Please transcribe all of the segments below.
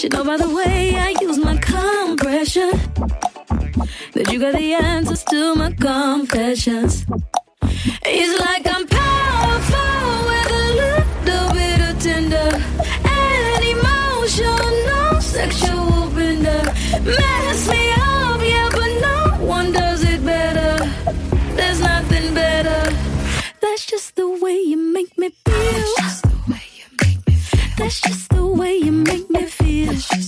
Should know by the way I use my compression that you got the answers to my confessions. It's like I'm powerful with a little bit of tender and emotional sexual bender. Mess me up, yeah, but no one does it better. There's nothing better. That's just the way you make me feel. That's just the way you make me feel.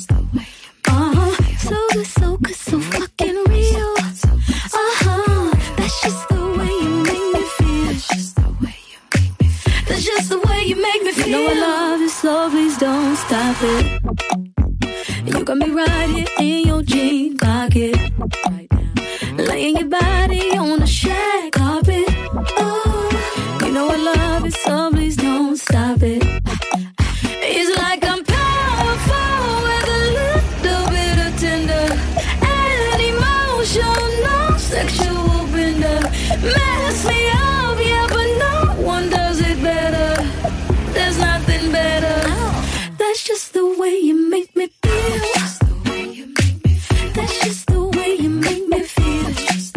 So good, so good, so fucking real. That's just the way you make me feel. That's just the way you make me feel. You know I love you, so please don't stop it. You got me right here in your jean pocket, laying your body on the shag carpet. Oh, you know I love you, so please don't stop it. It's like I'm powerful with a little bit of tender and emotional sexual bender. Mess me up, yeah, but no one does it better. There's nothing better. That's just the way you make me feel. That's just the way you make me feel.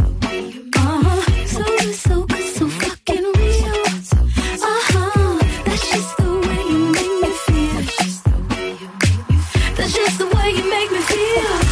So good, so good, so fucking real. That's just the way you make me feel. That's just the way you make me feel.